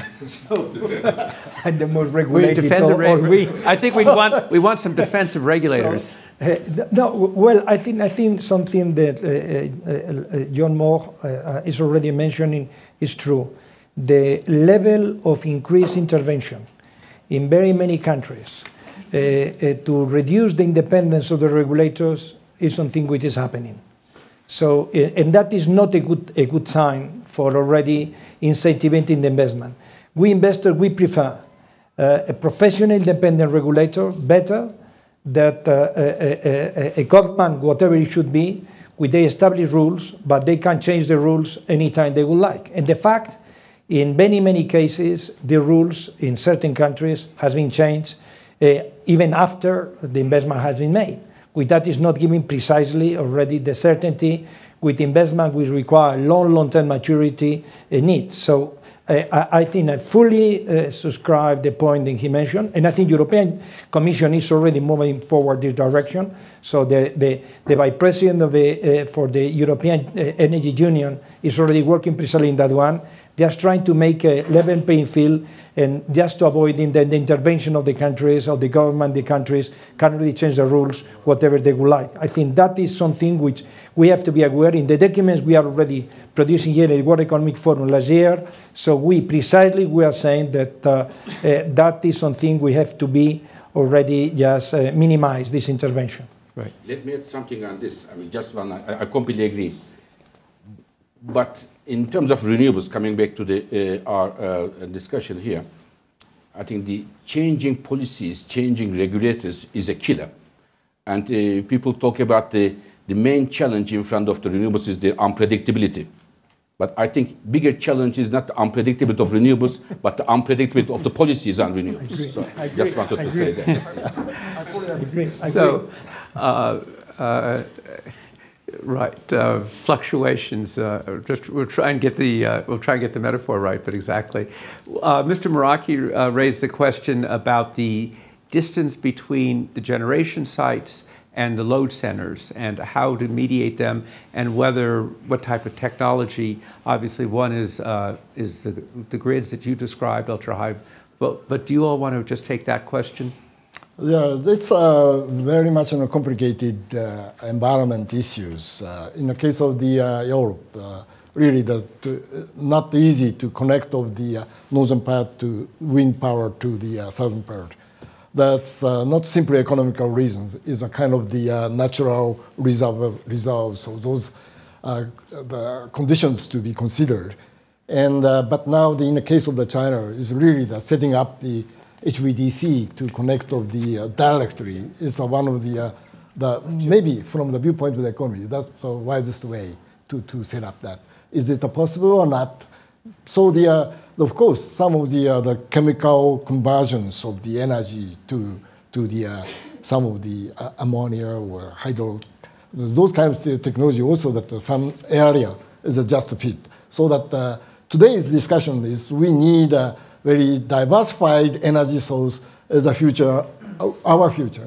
And the most regulated. We defend the or, or we. I think we want we want some defensive regulators. So, uh, no, well, I think I think something that uh, uh, uh, John Moore uh, is already mentioning is true. The level of increased intervention in very many countries uh, uh, to reduce the independence of the regulators is something which is happening. So, and that is not a good, a good sign for already incentivizing the investment. We investors, we prefer uh, a professional independent regulator better than uh, a, a, a government, whatever it should be, with the established rules, but they can change the rules anytime they would like. And the fact, in many, many cases, the rules in certain countries has been changed uh, even after the investment has been made. With that is not giving precisely already the certainty with investment we require long, long-term maturity uh, needs. So uh, I, I think I fully uh, subscribe the point that he mentioned, and I think European Commission is already moving forward this direction. So the, the, the Vice President of the, uh, for the European uh, Energy Union is already working precisely in that one, just trying to make a level playing field and just to avoid in the, the intervention of the countries, of the government, the countries can really change the rules, whatever they would like. I think that is something which we have to be aware. In the documents we are already producing here at the World Economic Forum last year, so we precisely we are saying that uh, uh, that is something we have to be already just uh, minimize this intervention. Right. Let me add something on this. I mean, just one, I, I completely agree. But in terms of renewables, coming back to the, uh, our uh, discussion here, I think the changing policies, changing regulators is a killer. And uh, people talk about the, the main challenge in front of the renewables is the unpredictability. But I think bigger challenge is not the unpredictability of renewables, but the unpredictability of the policies on renewables. I so I just wanted I to agree. say that. I fully agree. I so, uh, uh, right, uh, fluctuations. Uh, just we'll try and get the uh, we'll try and get the metaphor right, but exactly. Uh, Mister Muraki uh, raised the question about the distance between the generation sites and the load centers, and how to mediate them, and whether what type of technology. Obviously, one is uh, is the the grids that you described, ultra high. But but do you all want to just take that question? Yeah, that's uh, very much on a complicated uh, environment issues. Uh, in the case of the uh, Europe, uh, really the, to, not easy to connect of the uh, northern part to wind power to the uh, southern part. That's uh, not simply economical reasons. It's a kind of the uh, natural reserve, reserve. So those uh, the conditions to be considered. And uh, but now the, in the case of the China is really the setting up the H V D C to connect of the uh, directly is uh, one of the, uh, the maybe from the viewpoint of the economy, that's the wisest way to, to set up that. Is it possible or not? So the, uh, of course, some of the, uh, the chemical conversions of the energy to, to the, uh, some of the uh, ammonia or hydro, those kinds of technology also that uh, some area is a just fit. So that uh, today's discussion is we need uh, very diversified energy source as a future, our future.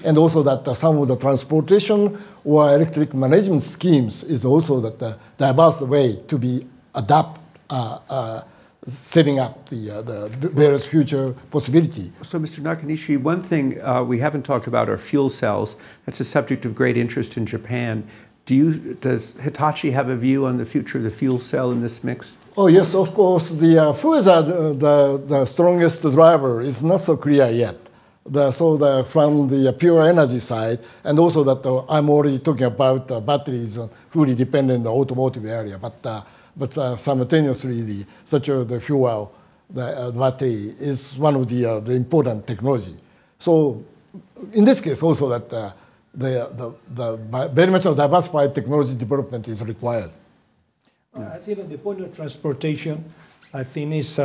And also that uh, some of the transportation or electric management schemes is also that the diverse way to be adapt, uh, uh, setting up the, uh, the various future possibility. So, Mister Nakanishi, one thing uh, we haven't talked about are fuel cells. That's a subject of great interest in Japan. Do you, does Hitachi have a view on the future of the fuel cell in this mix? Oh yes, of course. The uh, fuels are the, the, the strongest driver. It's not so clear yet. The, so the, from the pure energy side, and also that uh, I'm already talking about uh, batteries uh, fully dependent on the automotive area, but uh, but uh, simultaneously the such a the fuel, the uh, battery is one of the uh, the important technology. So in this case also that uh, the, the the very much diversified technology development is required. I think at the point of transportation, I think it's, uh,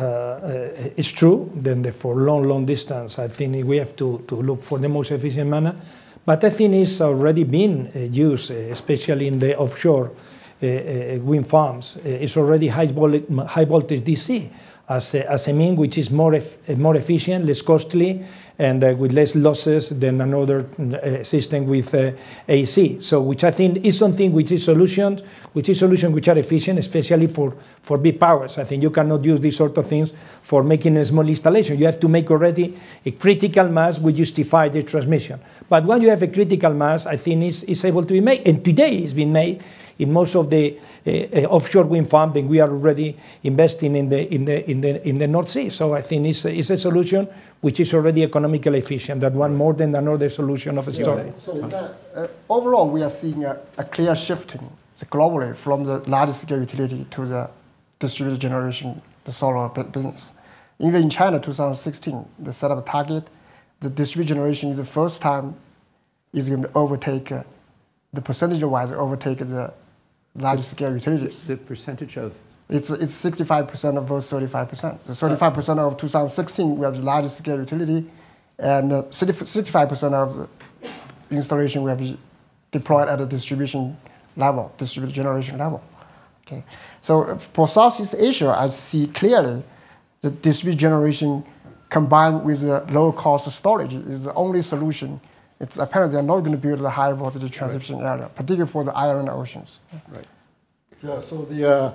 uh, it's true. Then the, for long, long distance, I think we have to, to look for the most efficient manner. But I think it's already been uh, used, uh, especially in the offshore uh, uh, wind farms. Uh, it's already high, vol high voltage D C as a, as a mean which is more, ef more efficient, less costly, and uh, with less losses than another uh, system with uh, A C. So, which I think is something which is solutions, which is solutions which are efficient, especially for, for big powers. I think you cannot use these sort of things for making a small installation. You have to make already a critical mass which justify the transmission. But when you have a critical mass, I think it's, it's able to be made, and today it's been made in most of the uh, uh, offshore wind farms, and we are already investing in the in the in the in the North Sea. So I think it's a, it's a solution which is already economically efficient. That one more than another solution of a story. Yeah. So uh, uh, overall, we are seeing a, a clear shifting globally from the large-scale utility to the distributed generation, the solar business. Even in China, two thousand sixteen, they set up a target. The distributed generation is the first time is going to overtake, uh, the percentage-wise overtake the large-scale utilities. The percentage of? It's it's sixty-five percent of those thirty-five percent. The thirty-five percent of two thousand sixteen, we have the largest scale utility, and uh, sixty-five percent of the installation will be deployed at the distribution level, distributed generation level. Okay, so for Southeast Asia, I see clearly the distributed generation combined with the low-cost storage is the only solution. It's apparently they're not going to build a high voltage transmission right. area, particularly for the island oceans. Right. Yeah. So the uh,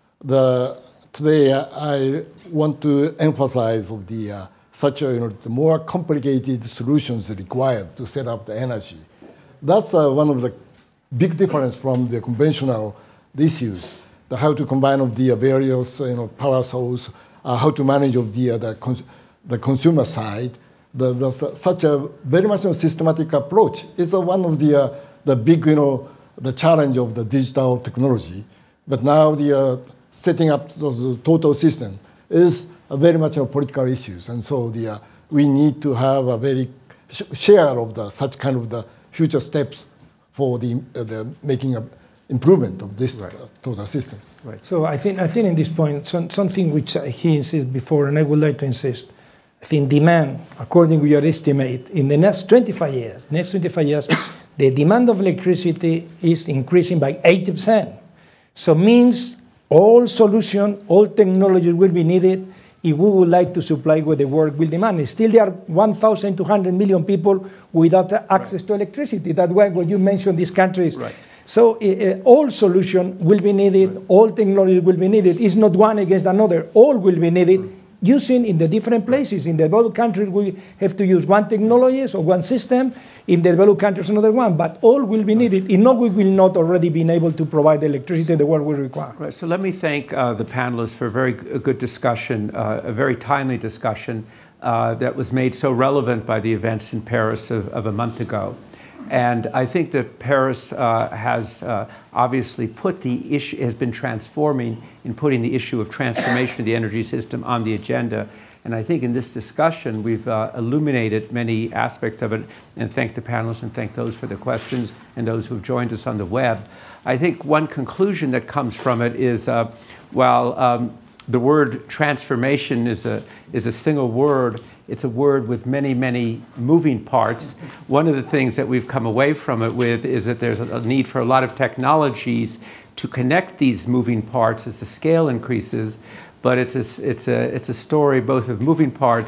the today uh, I want to emphasize of the uh, such a, you know, the more complicated solutions required to set up the energy. That's uh, one of the big difference from the conventional issues. The how to combine of the various you know power source, uh, how to manage of the uh, the, cons the consumer side. The, the, such a very much a systematic approach is uh, one of the uh, the big you know the challenge of the digital technology. But now the uh, setting up those total system is a very much a political issues, and so the uh, we need to have a very sh share of the such kind of the future steps for the uh, the making a improvement of this right. uh, total systems. Right. So I think I think in this point some, something which he insisted before, and I would like to insist. I think demand, according to your estimate, in the next twenty-five years, next twenty-five years, the demand of electricity is increasing by eighty percent. So means all solution, all technology will be needed if we would like to supply what the world will demand. Still, there are one thousand two hundred million people without access right. to electricity. That's why when you mentioned these countries. Right. So uh, all solution will be needed, right. all technology will be needed. It's not one against another. All will be needed. Right. Using in the different places. In the developed countries, we have to use one technology or one system. In the developed countries, another one. But all will be needed. In no, we will not already be able to provide the electricity the world will require. Right. So let me thank uh, the panelists for a very good discussion, uh, a very timely discussion uh, that was made so relevant by the events in Paris of, of a month ago. And I think that Paris uh, has uh, obviously put the issue, has been transforming in putting the issue of transformation of the energy system on the agenda. And I think in this discussion, we've uh, illuminated many aspects of it, and thank the panelists and thank those for the questions and those who have joined us on the web. I think one conclusion that comes from it is, uh, while um, the word transformation is a, is a single word, it's a word with many, many moving parts. One of the things that we've come away from it with is that there's a need for a lot of technologies to connect these moving parts as the scale increases. But it's a, it's a, it's a story both of moving parts,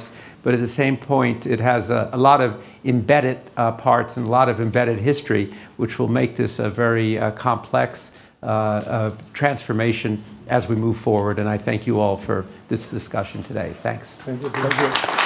but at the same point, it has a, a lot of embedded uh, parts and a lot of embedded history, which will make this a very uh, complex uh, uh, transformation as we move forward. And I thank you all for this discussion today. Thanks. Thank you. Thank you.